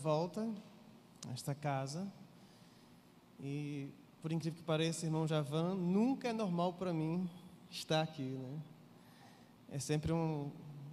volta a esta casa e, por incrível que pareça, irmão Javan, nunca é normal para mim estar aqui, né? É sempre uma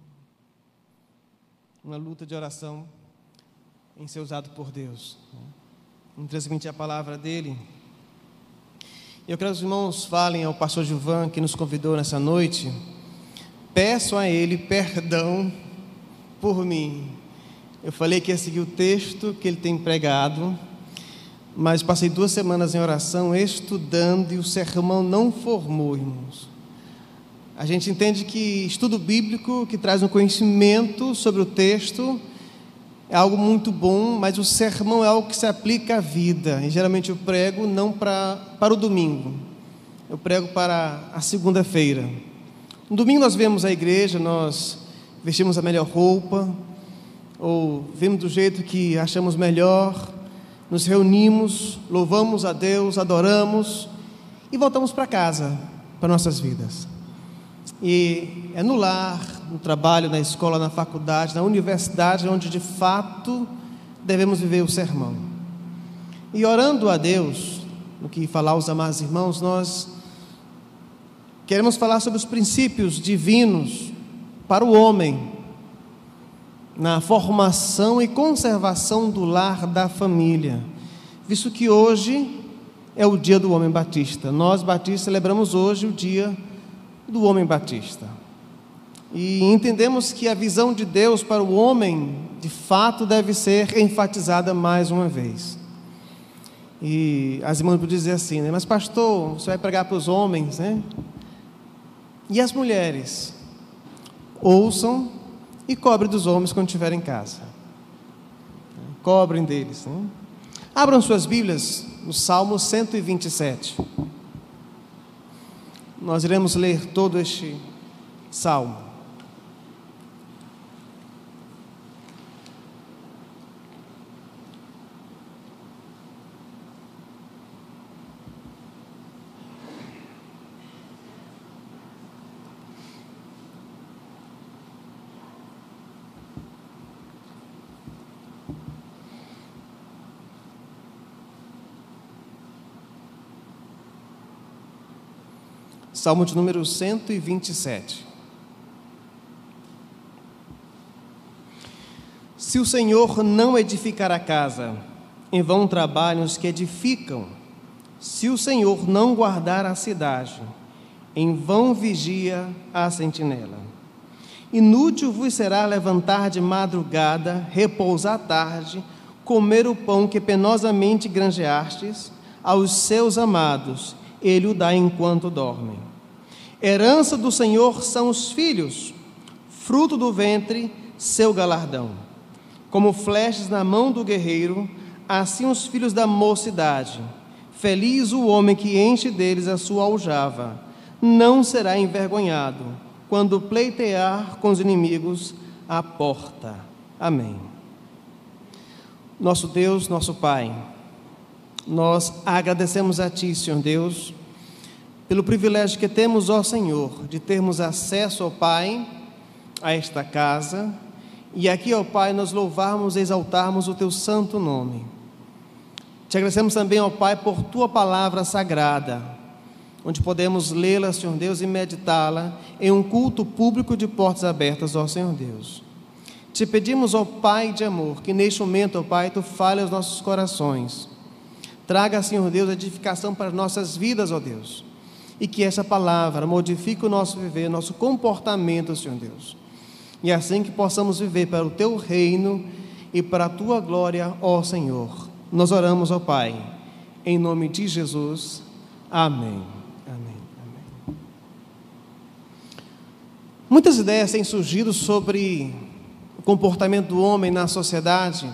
luta de oração em ser usado por Deus, né? Em transmitir a palavra dele. Eu quero que os irmãos falem ao pastor Gilvan, que nos convidou nessa noite. Peço a ele perdão por mim. Eu falei que ia seguir o texto que ele tem pregado, mas passei 2 semanas em oração, estudando, e o sermão não formou, irmãos. A gente entende que estudo bíblico, que traz um conhecimento sobre o texto, é algo muito bom, mas o sermão é algo que se aplica à vida. E geralmente eu prego não para o domingo, eu prego para a segunda-feira. No domingo nós vemos a igreja, nós vestimos a melhor roupa, ou vemos do jeito que achamos melhor, nos reunimos, louvamos a Deus, adoramos e voltamos para casa, para nossas vidas. E é no lar, no trabalho, na escola, na faculdade, na universidade, onde de fato devemos viver o sermão. E orando a Deus, no que falar aos amados irmãos, nós queremos falar sobre os princípios divinos para o homem, na formação e conservação do lar da família, visto que hoje é o dia do homem batista. Nós batistas celebramos hoje o dia do homem batista, e entendemos que a visão de Deus para o homem de fato deve ser enfatizada mais uma vez. E as irmãs podem dizer assim, né? Mas pastor, você vai pregar para os homens, né? E as mulheres? Ouçam e cobrem dos homens quando estiverem em casa, cobrem deles, né? Abram suas Bíblias no Salmo 127. Nós iremos ler todo este salmo. Salmo de número 127. Se o Senhor não edificar a casa, em vão trabalham os que edificam. Se o Senhor não guardar a cidade, em vão vigia a sentinela. Inútil vos será levantar de madrugada, repousar à tarde, comer o pão que penosamente granjeastes, aos seus amados ele o dá enquanto dormem. Herança do Senhor são os filhos, fruto do ventre, seu galardão. Como flechas na mão do guerreiro, assim os filhos da mocidade. Feliz o homem que enche deles a sua aljava. Não será envergonhado, quando pleitear com os inimigos à porta. Amém. Nosso Deus, nosso Pai, nós agradecemos a Ti, Senhor Deus, pelo privilégio que temos, ó Senhor, de termos acesso, ó Pai, a esta casa, e aqui, ó Pai, nós louvarmos e exaltarmos o Teu santo nome. Te agradecemos também, ó Pai, por Tua palavra sagrada, onde podemos lê-la, Senhor Deus, e meditá-la em um culto público de portas abertas, ó Senhor Deus. Te pedimos, ó Pai de amor, que neste momento, ó Pai, Tu fale aos nossos corações. Traga, Senhor Deus, edificação para nossas vidas, ó Deus. E que essa palavra modifique o nosso viver, nosso comportamento, Senhor Deus. E assim que possamos viver para o Teu reino e para a Tua glória, ó Senhor. Nós oramos, ó Pai, em nome de Jesus. Amém. Amém. Amém. Muitas ideias têm surgido sobre o comportamento do homem na sociedade,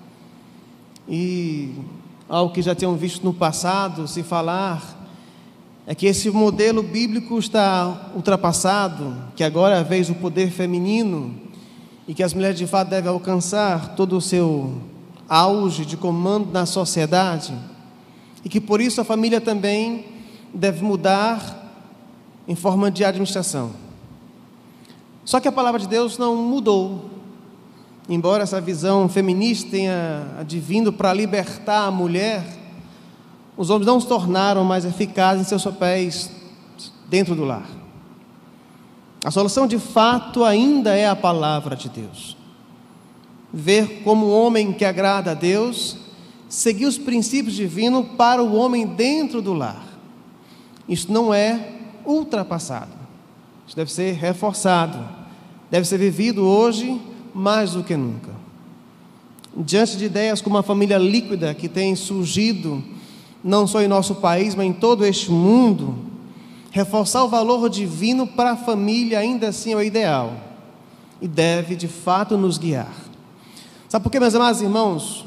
e algo que já tinham visto no passado se falar é que esse modelo bíblico está ultrapassado, que agora é a vez do poder feminino e que as mulheres de fato devem alcançar todo o seu auge de comando na sociedade, e que por isso a família também deve mudar em forma de administração. Só que a palavra de Deus não mudou. embora essa visão feminista tenha advindo para libertar a mulher, os homens não se tornaram mais eficazes em seus papéis dentro do lar. A solução de fato ainda é a palavra de Deus. Ver como um homem que agrada a Deus, seguir os princípios divinos para o homem dentro do lar. Isso não é ultrapassado. Isso deve ser reforçado. Deve ser vivido hoje mais do que nunca. Diante de ideias como a família líquida que tem surgido não só em nosso país, mas em todo este mundo, reforçar o valor divino para a família ainda assim é o ideal e deve de fato nos guiar. Sabe por quê, meus amados irmãos?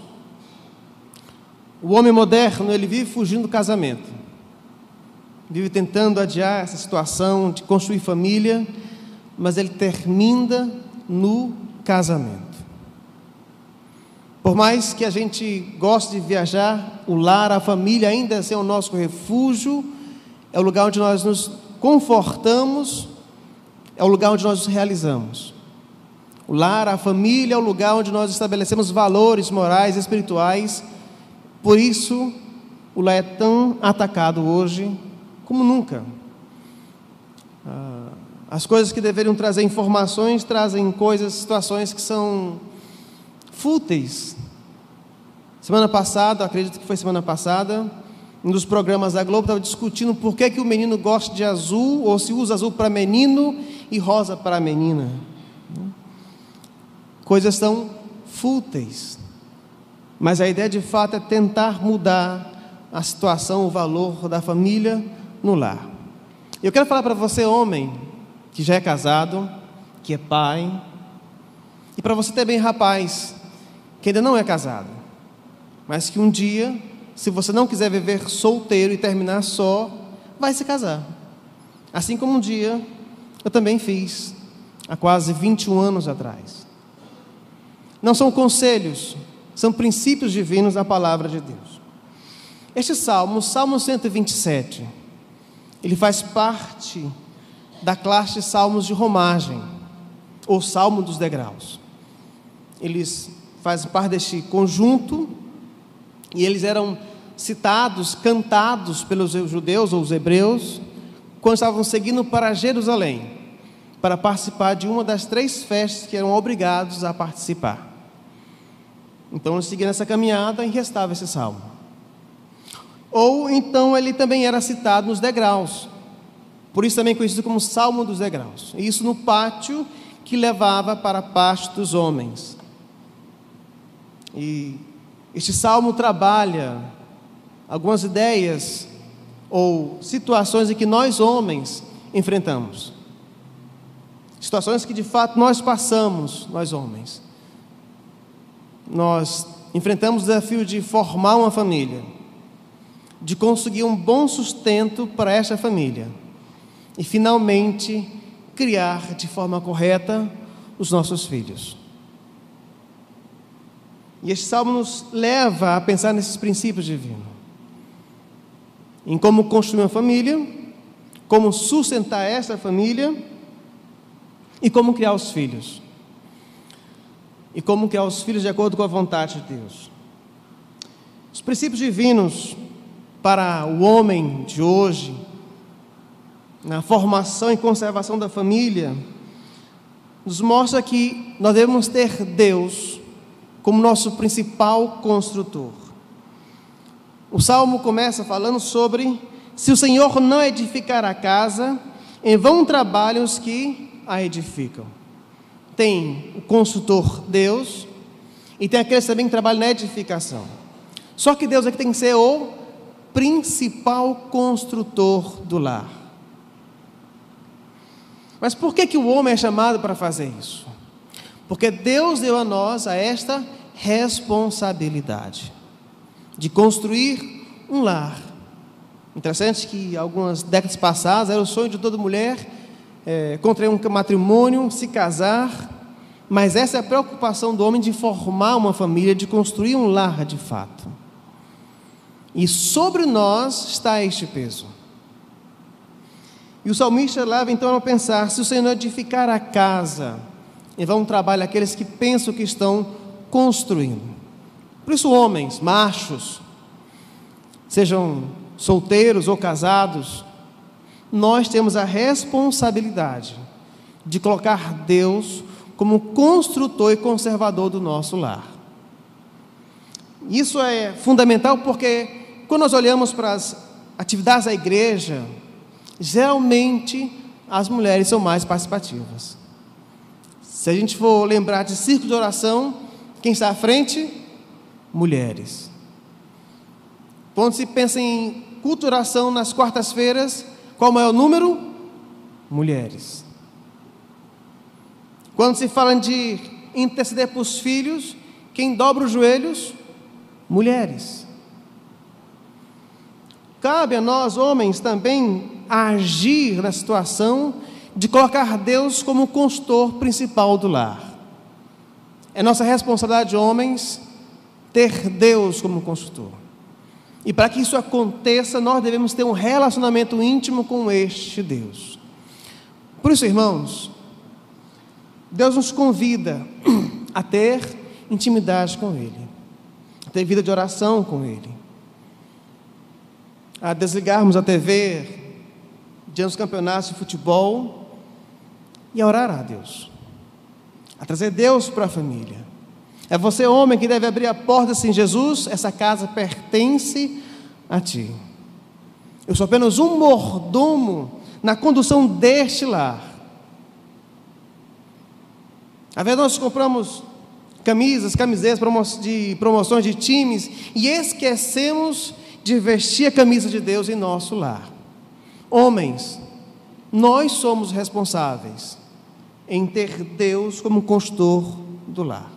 O homem moderno, ele vive fugindo do casamento, vive tentando adiar essa situação de construir família, mas ele termina no casamento. Por mais que a gente goste de viajar, o lar, a família ainda assim é o nosso refúgio, é o lugar onde nós nos confortamos, é o lugar onde nós nos realizamos. O lar, a família é o lugar onde nós estabelecemos valores morais e espirituais. Por isso, o lar é tão atacado hoje como nunca. As coisas que deveriam trazer informações, trazem coisas, situações que são fúteis. Semana passada, acredito que foi semana passada, um dos programas da Globo estava discutindo por que o menino gosta de azul, ou se usa azul para menino e rosa para menina. Coisas tão fúteis. Mas a ideia de fato é tentar mudar a situação, o valor da família no lar. Eu quero falar para você, homem, que já é casado, que é pai, e para você também, rapaz, que ainda não é casado, mas que um dia, se você não quiser viver solteiro e terminar só, vai se casar. Assim como um dia eu também fiz, há quase 21 anos atrás. Não são conselhos, são princípios divinos da palavra de Deus. Este salmo, o Salmo 127, ele faz parte da classe de salmos de romagem, ou salmo dos degraus. Eles fazem parte deste conjunto, e eles eram citados, cantados pelos judeus ou os hebreus, quando estavam seguindo para Jerusalém, para participar de uma das 3 festas que eram obrigados a participar. Então eles seguiam essa caminhada e restava esse salmo. Ou então ele também era citado nos degraus, por isso também conhecido como Salmo dos Degraus. E isso no pátio que levava para a parte dos homens. E este salmo trabalha algumas ideias ou situações em que nós homens enfrentamos. Situações que de fato nós passamos, nós homens. Nós enfrentamos o desafio de formar uma família, de conseguir um bom sustento para esta família e finalmente criar de forma correta os nossos filhos. E este salmo nos leva a pensar nesses princípios divinos, em como construir uma família, como sustentar essa família e como criar os filhos. E como criar os filhos de acordo com a vontade de Deus. Os princípios divinos para o homem de hoje, na formação e conservação da família, nos mostra que nós devemos ter Deus como nosso principal construtor. O Salmo começa falando sobre: se o Senhor não edificar a casa, em vão trabalham os que a edificam. Tem o construtor Deus e tem aqueles também que trabalham na edificação. Só que Deus é que tem que ser o principal construtor do lar. Mas por que o homem é chamado para fazer isso? Porque Deus deu a nós esta responsabilidade de construir um lar. Interessante que algumas décadas passadas era o sonho de toda mulher contrair um matrimônio, se casar, mas essa é a preocupação do homem de formar uma família, de construir um lar de fato. E sobre nós está este peso. E o salmista leva então a pensar: se o Senhor edificar a casa, em vão trabalham aqueles que pensam que estão construindo. Por isso, homens, machos, sejam solteiros ou casados, nós temos a responsabilidade de colocar Deus como construtor e conservador do nosso lar. Isso é fundamental porque quando nós olhamos para as atividades da igreja, geralmente as mulheres são mais participativas. Se a gente for lembrar de círculo de oração, quem está à frente? Mulheres. Quando se pensa em culto de oração nas quartas-feiras, qual o maior número? Mulheres. Quando se fala de interceder por os filhos, quem dobra os joelhos? Mulheres. Cabe a nós, homens, também agir na situação de colocar Deus como o consultor principal do lar. É nossa responsabilidade, homens, ter Deus como consultor. E para que isso aconteça, nós devemos ter um relacionamento íntimo com este Deus. Por isso, irmãos, Deus nos convida a ter intimidade com Ele, a ter vida de oração com Ele, a desligarmos a TV diante dos campeonatos de futebol e a orar a Deus, a trazer Deus para a família. É você, homem, que deve abrir a porta assim: Jesus, essa casa pertence a Ti. Eu sou apenas um mordomo na condução deste lar. Às vezes nós compramos camisetas de promoções de times e esquecemos de vestir a camisa de Deus em nosso lar. Homens, nós somos responsáveis em ter Deus como consultor do lar.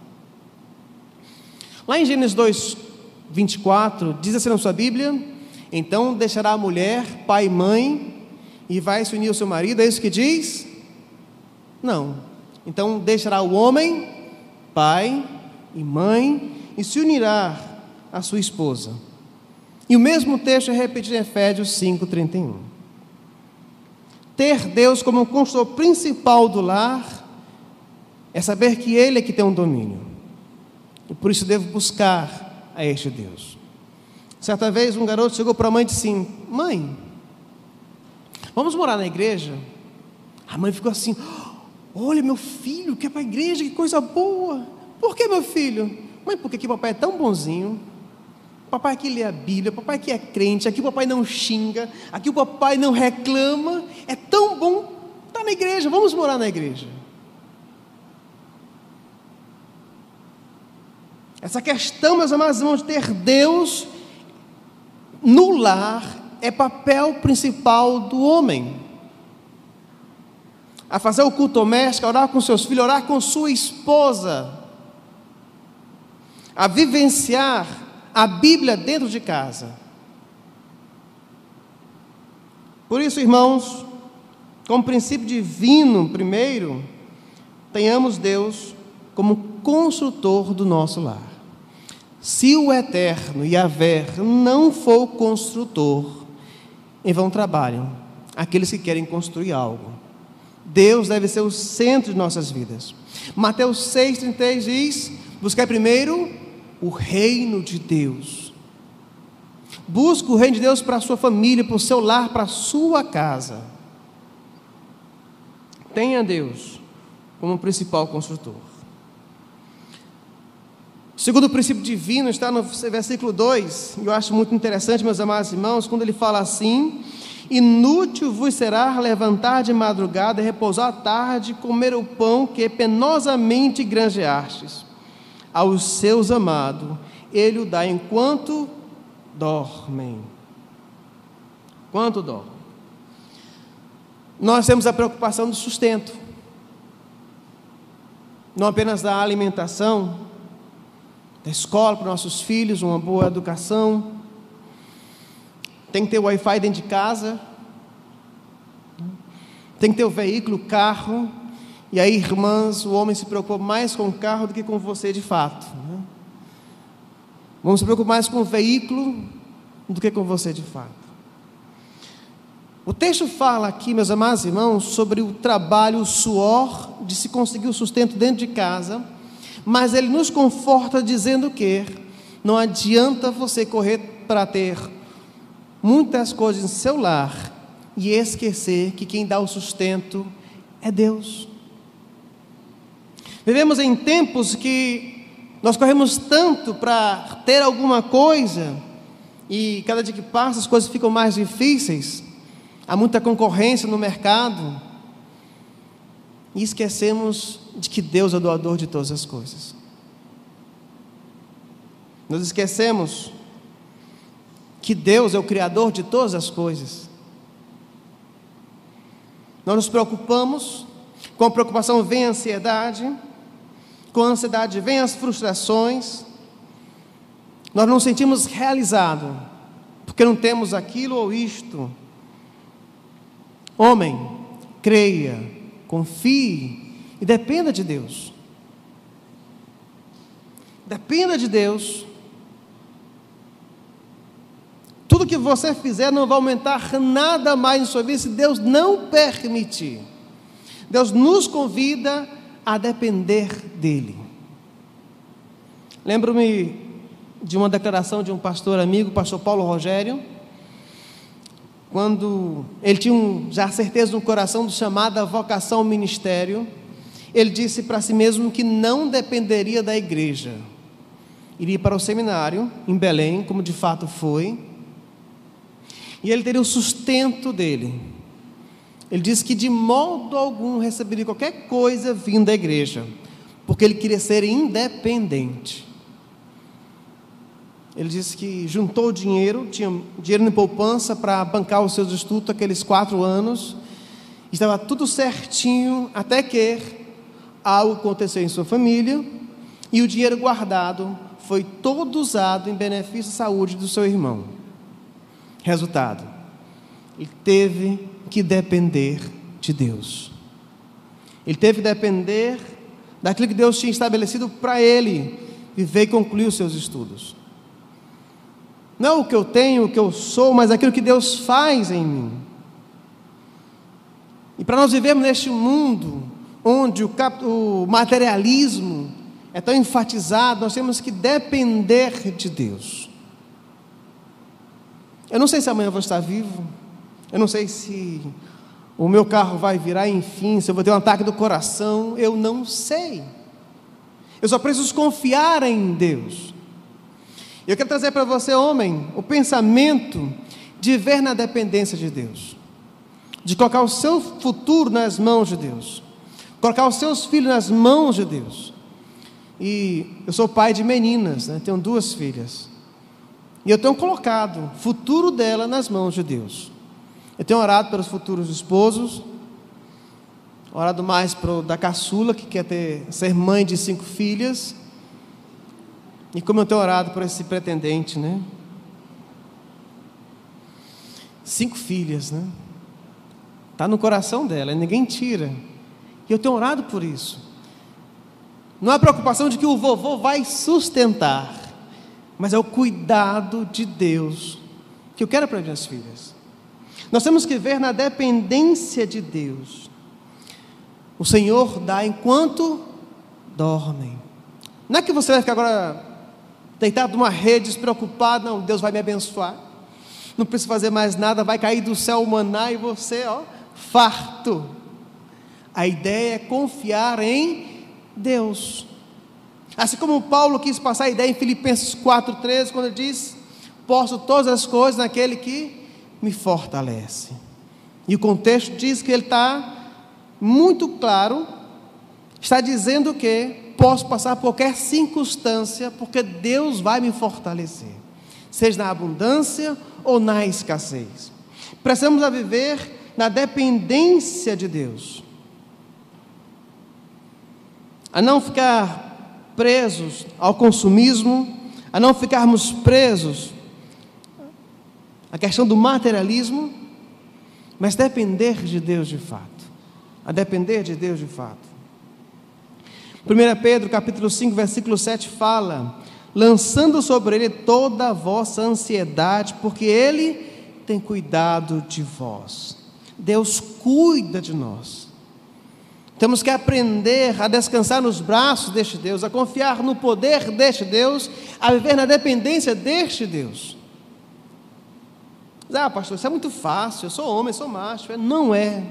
Lá em Gênesis 2, 24, diz assim na sua Bíblia: então deixará a mulher pai e mãe e vai se unir ao seu marido. É isso que diz? Não. Então deixará o homem pai e mãe e se unirá à sua esposa. E o mesmo texto é repetido em Efésios 5:31. Ter Deus como consultor principal do lar é saber que Ele é que tem um domínio. E por isso devo buscar a este Deus. Certa vez um garoto chegou para a mãe e disse assim: mãe, vamos morar na igreja? A mãe ficou assim: olha, meu filho quer para a igreja, que coisa boa. Por que, meu filho? Mãe, porque aqui o papai é tão bonzinho. O papai aqui lê a Bíblia, o papai aqui é crente, aqui o papai não xinga, aqui o papai não reclama. É tão bom estar na igreja, vamos morar na igreja. Essa questão, meus amados irmãos, de ter Deus no lar é papel principal do homem. A fazer o culto doméstico, a orar com seus filhos, a orar com sua esposa, a vivenciar a Bíblia dentro de casa. Por isso, irmãos, como princípio divino, primeiro, tenhamos Deus como construtor do nosso lar. Se o eterno Yahvé não for o construtor, em vão trabalham aqueles que querem construir algo. Deus deve ser o centro de nossas vidas. Mateus 6,33 diz: buscai primeiro o reino de Deus. Busque o reino de Deus para a sua família, para o seu lar, para a sua casa. Tenha Deus como principal construtor. O segundo princípio divino está no versículo 2, e eu acho muito interessante, meus amados irmãos, quando ele fala assim: inútil vos será levantar de madrugada e repousar à tarde, comer o pão que penosamente granjeastes. Aos seus amados ele o dá enquanto dormem. Enquanto dormem. Nós temos a preocupação do sustento, não apenas da alimentação, da escola para nossos filhos, uma boa educação. Tem que ter o Wi-Fi dentro de casa, tem que ter o veículo, o carro. E aí, irmãs, o homem se preocupa mais com o carro do que com você de fato, né? Vamos se preocupar mais com o veículo do que com você de fato. O texto fala aqui, meus amados irmãos, sobre o trabalho, o suor de se conseguir o sustento dentro de casa, mas ele nos conforta dizendo que não adianta você correr para ter muitas coisas em seu lar e esquecer que quem dá o sustento é Deus. Vivemos em tempos que nós corremos tanto para ter alguma coisa, e cada dia que passa as coisas ficam mais difíceis, há muita concorrência no mercado, e esquecemos de que Deus é o doador de todas as coisas. Nós esquecemos que Deus é o Criador de todas as coisas. Nós nos preocupamos, com a preocupação vem a ansiedade, com a ansiedade vem as frustrações, nós não nos sentimos realizados, porque não temos aquilo ou isto. Homem, creia, confie e dependa de Deus. Dependa de Deus. Tudo que você fizer não vai aumentar nada mais em sua vida se Deus não permitir. Deus nos convida a depender dEle. Lembro-me de uma declaração de um pastor amigo, o pastor Paulo Rogério, quando ele tinha já certeza no coração do chamado à vocação ao ministério. Ele disse para si mesmo que não dependeria da igreja, iria para o seminário em Belém, como de fato foi, e ele teria o sustento dele. Ele disse que de modo algum receberia qualquer coisa vindo da igreja, porque ele queria ser independente. Ele disse que juntou dinheiro, tinha dinheiro em poupança para bancar os seus estudos aqueles 4 anos, estava tudo certinho, até que algo aconteceu em sua família, e o dinheiro guardado foi todo usado em benefício à saúde do seu irmão. Resultado, ele teve que depender de Deus. Ele teve que depender daquilo que Deus tinha estabelecido para ele viver e concluir os seus estudos. Não o que eu tenho, o que eu sou, mas aquilo que Deus faz em mim. E para nós vivermos neste mundo onde o materialismo é tão enfatizado, nós temos que depender de Deus. Eu não sei se amanhã eu vou estar vivo, eu não sei se o meu carro vai virar, enfim, se eu vou ter um ataque do coração, eu não sei. Eu só preciso confiar em Deus. Eu quero trazer para você, homem, o pensamento de viver na dependência de Deus, de colocar o seu futuro nas mãos de Deus, colocar os seus filhos nas mãos de Deus. E eu sou pai de meninas, né? Tenho 2 filhas, e eu tenho colocado o futuro dela nas mãos de Deus. Eu tenho orado pelos futuros esposos, orado mais da caçula, que quer ser mãe de 5 filhas, e como eu tenho orado por esse pretendente, né? 5 filhas, né? Está no coração dela, ninguém tira. E eu tenho orado por isso. Não é a preocupação de que o vovô vai sustentar, mas é o cuidado de Deus que eu quero para minhas filhas. Nós temos que ver na dependência de Deus. O Senhor dá enquanto dormem. Não é que você vai ficar agora deitado numa rede, despreocupado. Não, Deus vai me abençoar, não preciso fazer mais nada, vai cair do céu o maná e você, farto. A ideia é confiar em Deus. Assim como Paulo quis passar a ideia em Filipenses 4,13, quando ele diz: posso todas as coisas naquele que me fortalece. E o contexto diz que ele está muito claro, está dizendo que posso passar por qualquer circunstância, porque Deus vai me fortalecer, seja na abundância ou na escassez. Precisamos viver na dependência de Deus, a não ficar presos ao consumismo, a não ficarmos presos à questão do materialismo, mas depender de Deus de fato, a depender de Deus de fato. 1 Pedro capítulo 5, versículo 7 fala: lançando sobre Ele toda a vossa ansiedade, porque Ele tem cuidado de vós. Deus cuida de nós. Temos que aprender a descansar nos braços deste Deus, a confiar no poder deste Deus, a viver na dependência deste Deus. Ah, pastor, isso é muito fácil, eu sou homem, sou macho. Não é.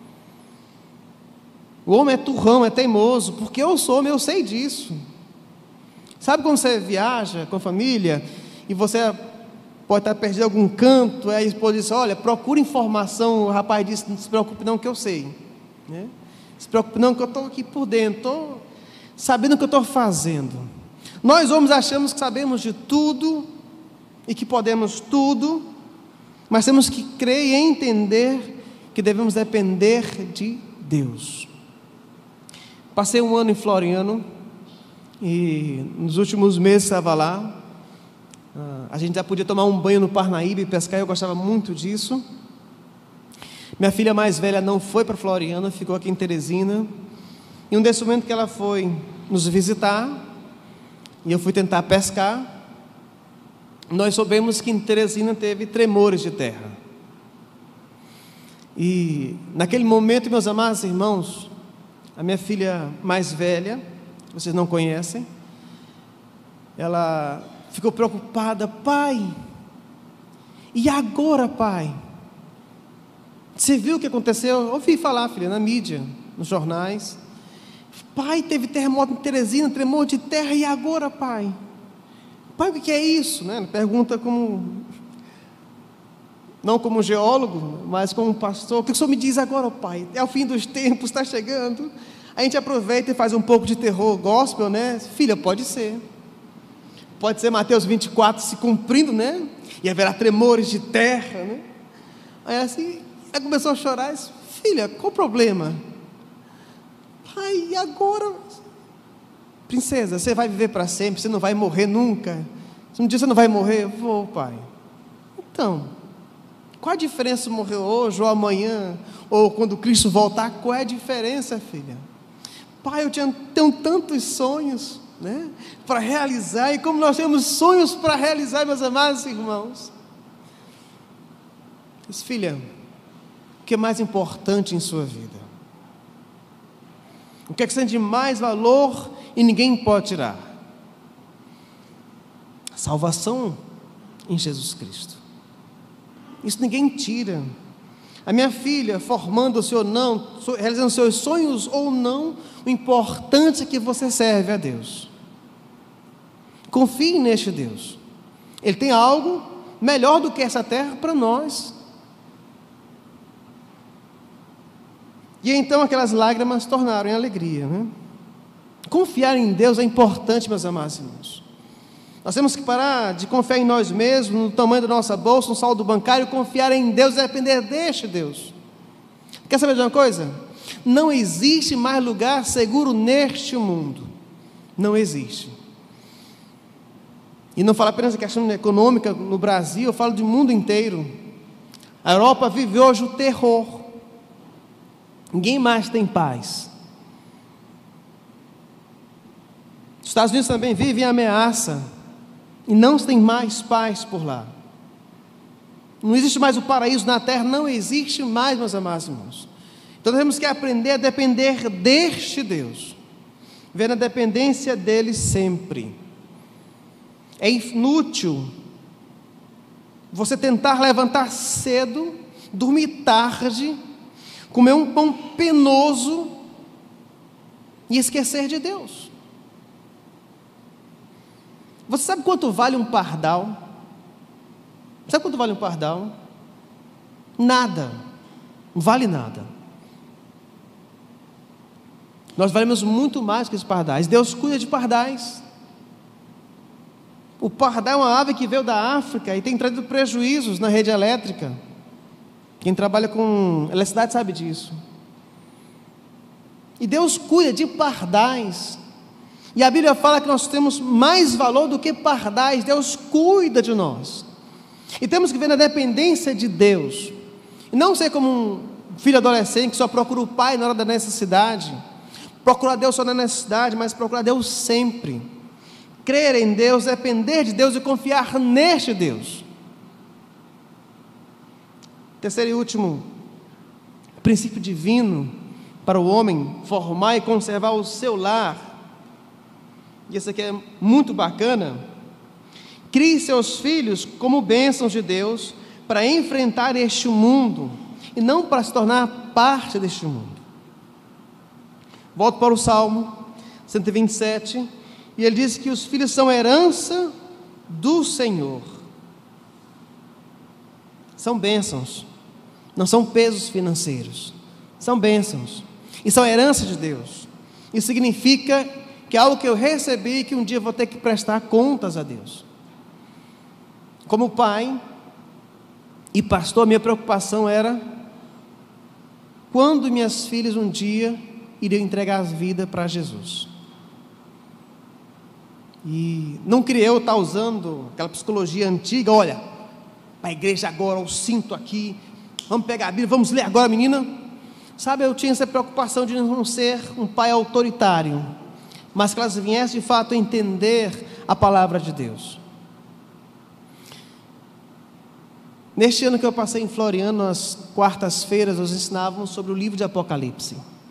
O homem é turrão, é teimoso, porque eu sou homem, eu sei disso. Sabe quando você viaja com a família e você pode estar perdido em algum canto, aí a esposa diz, olha, procura informação, o rapaz disse, não se preocupe não que eu sei, né? Não se preocupe não que eu estou aqui por dentro, estou sabendo o que eu estou fazendo. Nós homens achamos que sabemos de tudo e que podemos tudo, mas temos que crer e entender que devemos depender de Deus. Passei um ano em Floriano e nos últimos meses estava lá. A gente já podia tomar um banho no Parnaíba e pescar, eu gostava muito disso. Minha filha mais velha não foi para Floriano, ficou aqui em Teresina. E um desses momentos que ela foi nos visitar, e eu fui tentar pescar, nós soubemos que em Teresina teve tremores de terra. E naquele momento, meus amados irmãos, a minha filha mais velha, vocês não conhecem, ela ficou preocupada, pai, e agora, pai? Você viu o que aconteceu? Eu ouvi falar, filha, na mídia, nos jornais. Pai, teve terremoto em Teresina, tremor de terra, e agora, pai? Pai, o que é isso? Né? Ela pergunta como, não como geólogo, mas como pastor. O que o senhor me diz agora, pai? É o fim dos tempos, está chegando. A gente aproveita e faz um pouco de terror gospel, né? Filha, pode ser. Pode ser Mateus 24 se cumprindo, né? E haverá tremores de terra, né? Aí assim, ela começou a chorar e disse, filha, qual o problema? Pai, e agora? Princesa, você vai viver para sempre, você não vai morrer nunca. Se um dia você não vai morrer, eu vou, pai. Então, qual a diferença morrer hoje ou amanhã? Ou quando Cristo voltar, qual é a diferença, filha? Pai, eu tenho tantos sonhos, né, para realizar, e como nós temos sonhos para realizar, meus amados irmãos. Diz, filha, o que é mais importante em sua vida? O que é que você tem de mais valor e ninguém pode tirar? A salvação em Jesus Cristo. Isso ninguém tira. A minha filha, formando-se ou não, realizando seus sonhos ou não, o importante é que você serve a Deus. Confie neste Deus. Ele tem algo melhor do que essa terra para nós. E então aquelas lágrimas tornaram em alegria, né? Confiar em Deus é importante, meus amados irmãos. Nós temos que parar de confiar em nós mesmos, no tamanho da nossa bolsa, no saldo bancário. Confiar em Deus é depender deste Deus. Quer saber de uma coisa? Não existe mais lugar seguro neste mundo. Não existe. E não falo apenas da questão econômica no Brasil, eu falo do mundo inteiro. A Europa vive hoje o terror. Ninguém mais tem paz. Os Estados Unidos também vivem ameaça. E não tem mais paz por lá. Não existe mais o paraíso na terra, não existe mais, meus amados irmãos. Então nós temos que aprender a depender deste Deus, ver a dependência dele sempre. É inútil você tentar levantar cedo, dormir tarde, comer um pão penoso e esquecer de Deus. Você sabe quanto vale um pardal? Sabe quanto vale um pardal? Nada. Não vale nada. Nós valemos muito mais que os pardais. Deus cuida de pardais. O pardal é uma ave que veio da África e tem trazido prejuízos na rede elétrica. Quem trabalha com eletricidade sabe disso. E Deus cuida de pardais. E a Bíblia fala que nós temos mais valor do que pardais. Deus cuida de nós. E temos que ver na dependência de Deus. E não ser como um filho adolescente que só procura o pai na hora da necessidade. Procurar Deus só na necessidade, mas procurar Deus sempre. Crer em Deus, depender de Deus e confiar neste Deus. Terceiro e último princípio divino para o homem formar e conservar o seu lar, e esse aqui é muito bacana: crie seus filhos como bênçãos de Deus para enfrentar este mundo e não para se tornar parte deste mundo. Volto para o Salmo 127, e ele diz que os filhos são herança do Senhor. São bênçãos, não são pesos financeiros, são bênçãos, e são herança de Deus. Isso significa que é algo que eu recebi e que um dia eu vou ter que prestar contas a Deus. Como pai e pastor, minha preocupação era quando minhas filhas um dia iriam entregar a vida para Jesus. E não queria eu estar usando aquela psicologia antiga: olha, para a igreja agora, o cinto aqui, vamos pegar a Bíblia, vamos ler agora, menina. Sabe, eu tinha essa preocupação de não ser um pai autoritário, mas que elas viessem de fato a entender a palavra de Deus. Neste ano que eu passei em Floriano, às quartas-feiras, nós ensinávamos sobre o livro de Apocalipse.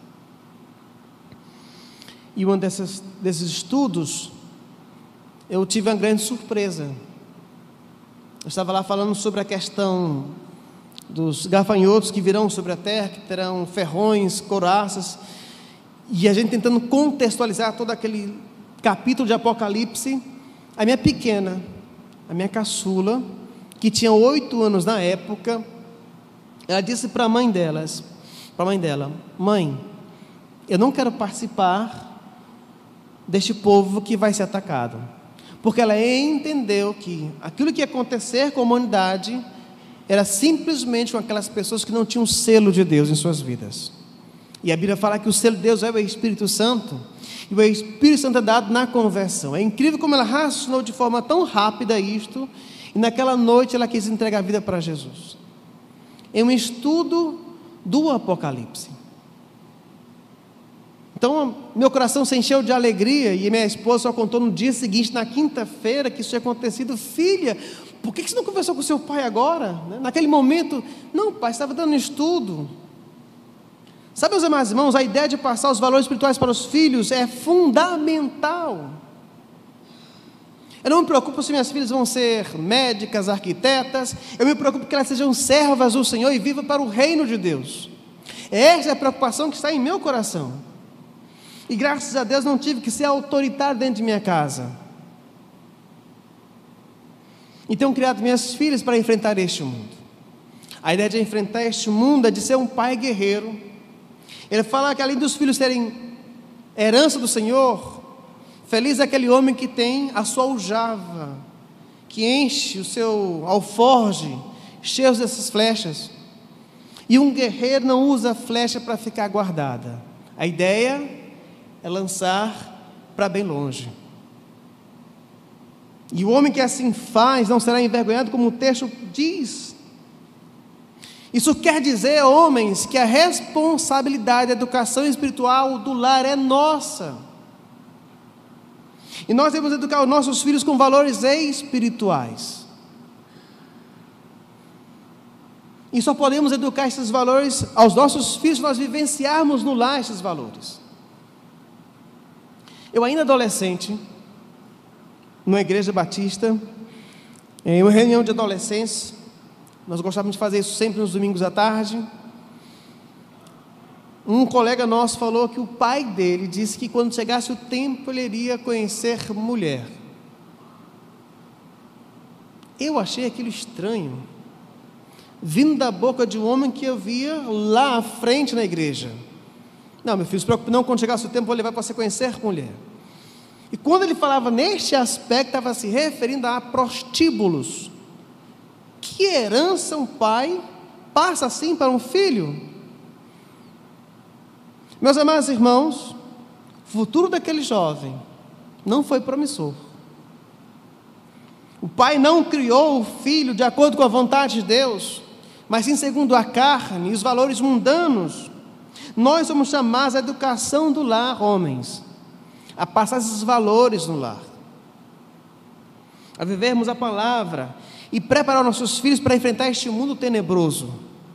E um desses estudos, eu tive uma grande surpresa. Eu estava lá falando sobre a questão dos gafanhotos que virão sobre a terra, que terão ferrões, couraças, e a gente tentando contextualizar todo aquele capítulo de Apocalipse. A minha pequena, a minha caçula, que tinha 8 anos na época, ela disse para a mãe dela: mãe, eu não quero participar deste povo que vai ser atacado, porque ela entendeu que aquilo que ia acontecer com a humanidade era simplesmente com aquelas pessoas que não tinham o selo de Deus em suas vidas. E a Bíblia fala que o selo de Deus é o Espírito Santo, e o Espírito Santo é dado na conversão. É incrível como ela raciocinou de forma tão rápida isto, e naquela noite ela quis entregar a vida para Jesus, em um estudo do Apocalipse. Então meu coração se encheu de alegria, e minha esposa só contou no dia seguinte, na quinta-feira, que isso tinha acontecido. Filha, por que você não conversou com seu pai agora? Naquele momento, não, pai, estava dando estudo. Sabe, meus amados irmãos, a ideia de passar os valores espirituais para os filhos é fundamental. Eu não me preocupo se minhas filhas vão ser médicas, arquitetas, eu me preocupo que elas sejam servas do Senhor e vivam para o reino de Deus. Essa é a preocupação que está em meu coração. E graças a Deus não tive que ser autoritário dentro de minha casa. E tenho criado minhas filhas para enfrentar este mundo. A ideia de enfrentar este mundo é de ser um pai guerreiro. Ele fala que além dos filhos terem herança do Senhor, feliz é aquele homem que tem a sua aljava, que enche o seu alforge cheio dessas flechas. E um guerreiro não usa flecha para ficar guardada. A ideia é lançar para bem longe. E o homem que assim faz não será envergonhado, como o texto diz. Isso quer dizer, homens, que a responsabilidade da educação espiritual do lar é nossa. E nós devemos educar os nossos filhos com valores espirituais. E só podemos educar esses valores aos nossos filhos se nós vivenciarmos no lar esses valores. Eu ainda adolescente, numa igreja batista, em uma reunião de adolescentes, nós gostávamos de fazer isso sempre nos domingos à tarde. Um colega nosso falou que o pai dele disse que quando chegasse o tempo ele iria conhecer mulher. Eu achei aquilo estranho, vindo da boca de um homem que eu via lá à frente na igreja. Não, meu filho, se preocupe não, quando chegasse o tempo eu vou levar para você conhecer mulher. E quando ele falava neste aspecto, estava se referindo a prostíbulos. Que herança um pai passa assim para um filho? Meus amados irmãos, o futuro daquele jovem não foi promissor. O pai não criou o filho de acordo com a vontade de Deus, mas sim segundo a carne e os valores mundanos. Nós somos chamados à educação do lar, homens, a passar esses valores no lar, a vivermos a palavra e preparar nossos filhos para enfrentar este mundo tenebroso.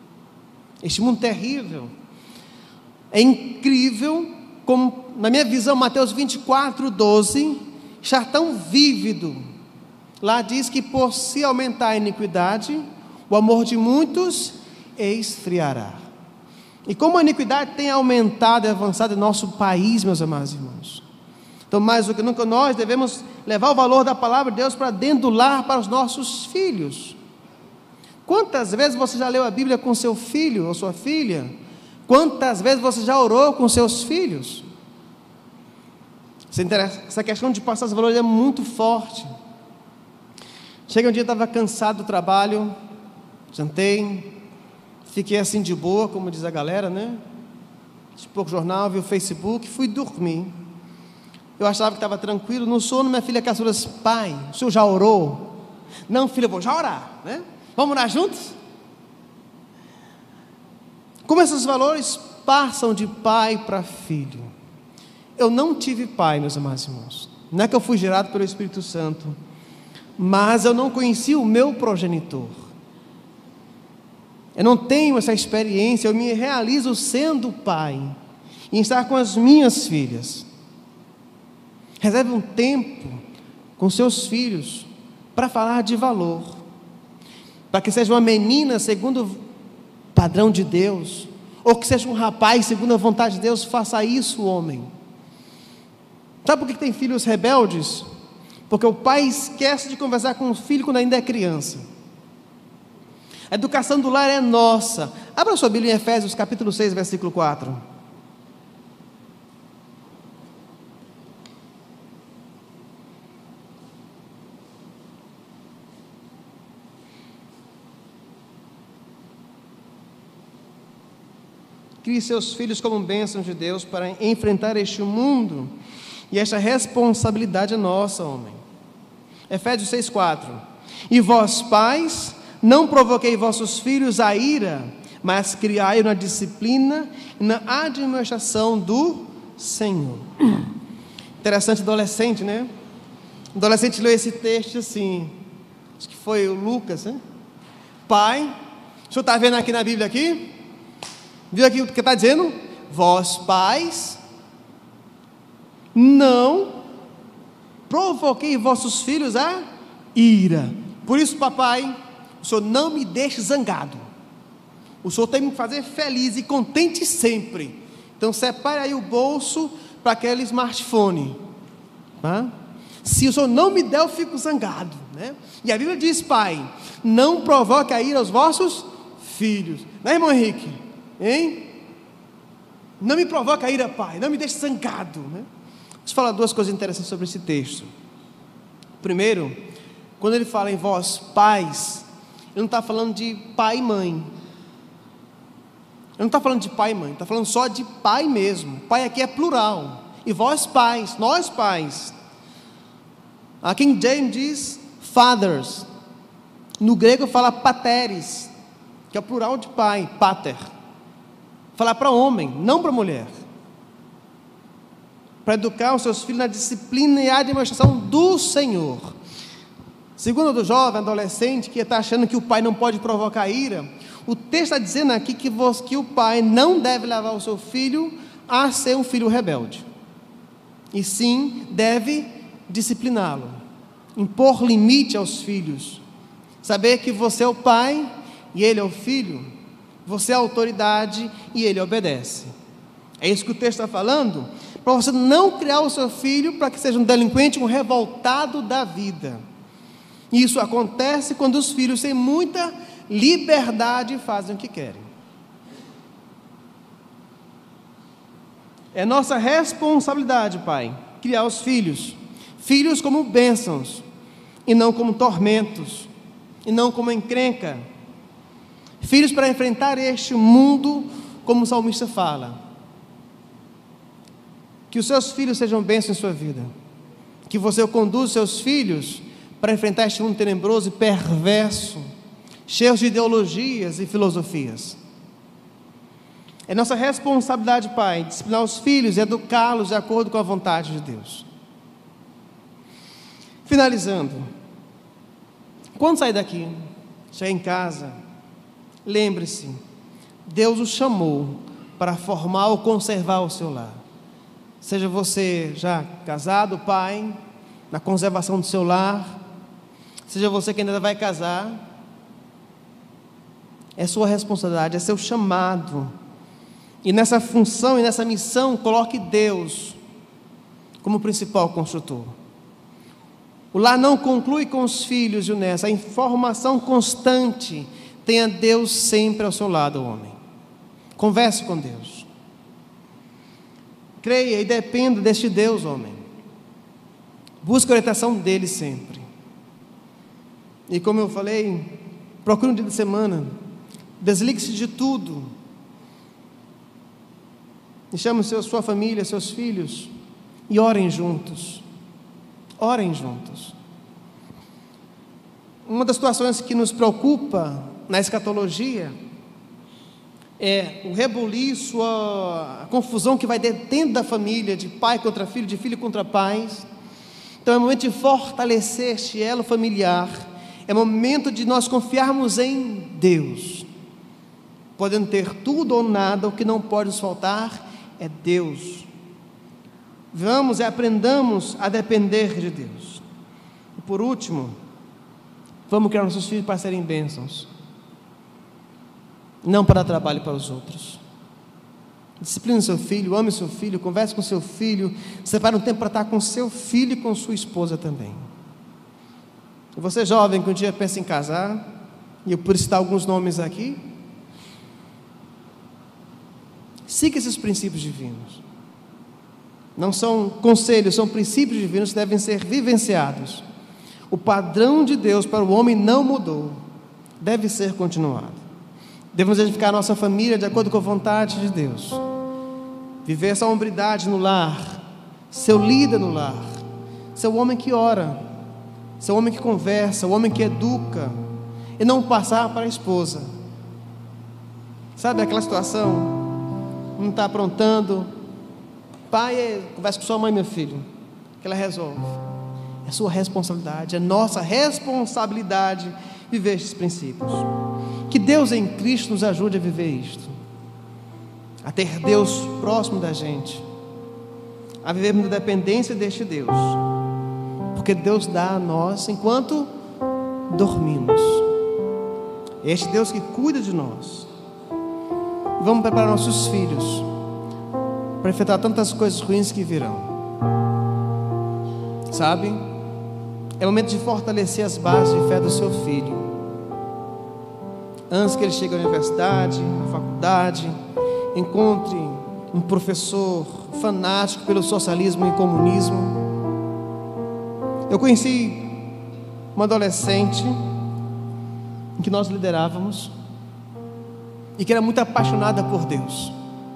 este mundo terrível. É incrível como, na minha visão, Mateus 24:12, está tão vívido. Lá diz que por se aumentar a iniquidade, o amor de muitos esfriará. E como a iniquidade tem aumentado e avançado em nosso país, meus amados irmãos, então mais do que nunca nós devemos levar o valor da palavra de Deus para dentro do lar, para os nossos filhos. Quantas vezes você já leu a Bíblia com seu filho ou sua filha? Quantas vezes você já orou com seus filhos? Essa questão de passar os valores é muito forte. Chega um dia, eu estava cansado do trabalho, jantei, fiquei assim de boa, como diz a galera, né? De pouco jornal, vi o Facebook, fui dormir. Eu achava que estava tranquilo, no sono, minha filha caçula disse: pai, o senhor já orou? Não, filha, eu vou já orar, né? Vamos orar juntos? Como esses valores passam de pai para filho. Eu não tive pai, meus amados irmãos. Não é que eu fui gerado pelo Espírito Santo, mas eu não conheci o meu progenitor. Eu não tenho essa experiência. Eu me realizo sendo pai, em estar com as minhas filhas. Reserve um tempo com seus filhos para falar de valor, para que seja uma menina segundo o padrão de Deus, ou que seja um rapaz segundo a vontade de Deus. Faça isso, homem. Sabe por que tem filhos rebeldes? Porque o pai esquece de conversar com o filho quando ainda é criança. A educação do lar é nossa. Abra sua Bíblia em Efésios capítulo 6, versículo 4. Crie seus filhos como bênçãos de Deus para enfrentar este mundo, e esta responsabilidade é nossa, homem. Efésios 6,4. E vós, pais, não provoquei vossos filhos a ira, mas criai-os na disciplina e na admoestação do Senhor. Interessante, adolescente, né? O adolescente leu esse texto assim, acho que foi o Lucas, né? Pai, o senhor está vendo aqui na Bíblia aqui? Viu aqui o que está dizendo? Vós, pais, não provoquei vossos filhos a ira. Por isso, papai, o senhor não me deixe zangado. O senhor tem que me fazer feliz e contente sempre. Então separe aí o bolso para aquele smartphone, tá? Se o senhor não me der, eu fico zangado, né? E a Bíblia diz: pai, não provoque a ira aos vossos filhos, né, irmão Henrique? Hein? Não me provoca a ira, pai, não me deixe zangado, né? Deixa eu falar duas coisas interessantes sobre esse texto. Primeiro, quando ele fala em vós pais, ele não está falando de pai e mãe. Ele não está falando de pai e mãe, está falando só de pai mesmo. Pai aqui é plural. E vós pais, nós pais. A King James diz fathers. No grego fala pateres, que é o plural de pai, pater. Falar para homem, não para mulher. Para educar os seus filhos na disciplina e admoestação do Senhor. Segundo do jovem, adolescente, que está achando que o pai não pode provocar ira, o texto está dizendo aqui que o pai não deve levar o seu filho a ser um filho rebelde. E sim, deve discipliná-lo. Impor limite aos filhos. Saber que você é o pai e ele é o filho. Você é a autoridade e ele obedece. É isso que o texto está falando, para você não criar o seu filho para que seja um delinquente, um revoltado da vida. E isso acontece quando os filhos têm muita liberdade e fazem o que querem. É nossa responsabilidade, pai, criar os filhos. Filhos como bênçãos, e não como tormentos, e não como encrenca. Filhos para enfrentar este mundo, como o salmista fala. Que os seus filhos sejam bênçãos em sua vida. Que você conduza seus filhos para enfrentar este mundo tenebroso e perverso, cheio de ideologias e filosofias. É nossa responsabilidade, pai, disciplinar os filhos e educá-los de acordo com a vontade de Deus. Finalizando, quando sair daqui, chegar em casa, lembre-se, Deus o chamou para formar ou conservar o seu lar. Seja você já casado, pai, na conservação do seu lar, seja você que ainda vai casar, é sua responsabilidade, é seu chamado. E nessa função e nessa missão, coloque Deus como principal construtor. O lar não conclui com os filhos e o netos, a informação constante. Tenha Deus sempre ao seu lado, homem. Converse com Deus. Creia e dependa deste Deus, homem. Busque a orientação dele sempre. E como eu falei, procure um dia de semana. Desligue-se de tudo. E chame sua família, seus filhos, e orem juntos. Orem juntos. Uma das situações que nos preocupa na escatologia é o rebuliço, a confusão que vai dentro da família, de pai contra filho, de filho contra pais. Então é momento de fortalecer este elo familiar, é momento de nós confiarmos em Deus, podendo ter tudo ou nada. O que não pode nos faltar é Deus. Vamos e aprendamos a depender de Deus. E por último, vamos criar nossos filhos para serem bênçãos, não para dar trabalho para os outros. Discipline seu filho, ame seu filho, converse com seu filho, separe um tempo para estar com seu filho e com sua esposa também. E você jovem que um dia pensa em casar, e eu por citar alguns nomes aqui, siga esses princípios divinos. Não são conselhos, são princípios divinos que devem ser vivenciados. O padrão de Deus para o homem não mudou, deve ser continuado. Devemos edificar a nossa família de acordo com a vontade de Deus. Viver essa hombridade no lar, ser o líder no lar, ser o homem que ora, ser o homem que conversa, o homem que educa, e não passar para a esposa. Sabe aquela situação, não está aprontando, pai, conversa com sua mãe, meu filho, que ela resolve. É sua responsabilidade, é nossa responsabilidade viver estes princípios. Que Deus em Cristo nos ajude a viver isto, a ter Deus próximo da gente, a vivermos na dependência deste Deus, porque Deus dá a nós enquanto dormimos. Este Deus que cuida de nós. Vamos preparar nossos filhos para enfrentar tantas coisas ruins que virão. Sabe? É momento de fortalecer as bases de fé do seu filho, antes que ele chegue à universidade, à faculdade, encontre um professor fanático pelo socialismo e comunismo. Eu conheci uma adolescente em que nós liderávamos e que era muito apaixonada por Deus,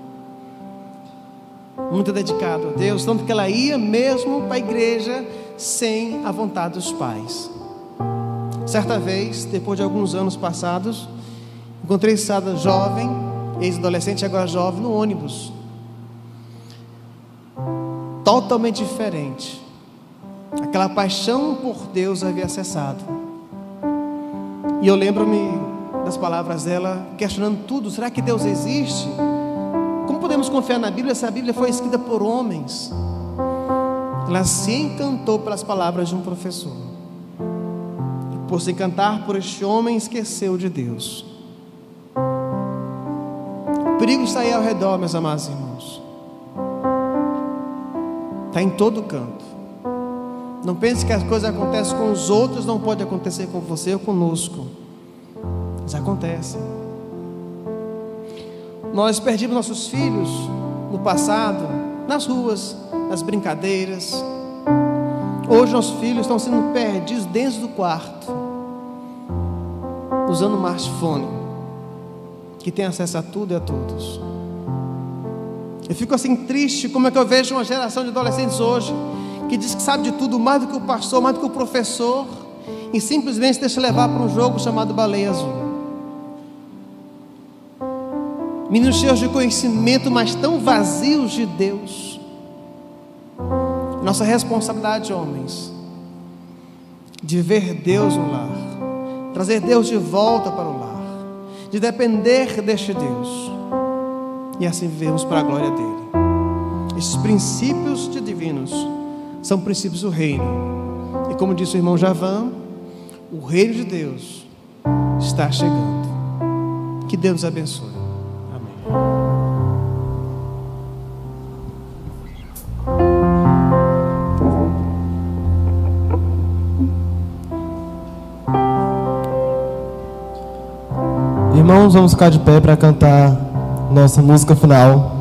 muito dedicada a Deus, tanto que ela ia mesmo para a igreja sem a vontade dos pais. Certa vez, depois de alguns anos passados, encontrei essa jovem, ex-adolescente, agora jovem, no ônibus, totalmente diferente. Aquela paixão por Deus havia cessado. E eu lembro-me das palavras dela, questionando tudo: será que Deus existe? Como podemos confiar na Bíblia se a Bíblia foi escrita por homens? Ela se encantou pelas palavras de um professor. Por se encantar por este homem, esqueceu de Deus. O perigo está aí ao redor, meus amados irmãos. Está em todo canto. Não pense que as coisas acontecem com os outros, não pode acontecer com você ou conosco. Mas acontecem. Nós perdemos nossos filhos no passado, nas ruas, nas brincadeiras. Hoje nossos filhos estão sendo perdidos dentro do quarto, usando um smartphone, que tem acesso a tudo e a todos. Eu fico assim triste, como é que eu vejo uma geração de adolescentes hoje, que diz que sabe de tudo, mais do que o pastor, mais do que o professor, e simplesmente deixa levar para um jogo chamado Baleia Azul. Meninos cheios de conhecimento, mas tão vazios de Deus. Nossa responsabilidade, homens, de ver Deus no lar, trazer Deus de volta para o lar, de depender deste Deus e assim vivemos para a glória dele. Esses princípios divinos são princípios do reino, e como disse o irmão Javan, o reino de Deus está chegando. Que Deus nos abençoe. Amém. Irmãos, vamos ficar de pé para cantar nossa música final.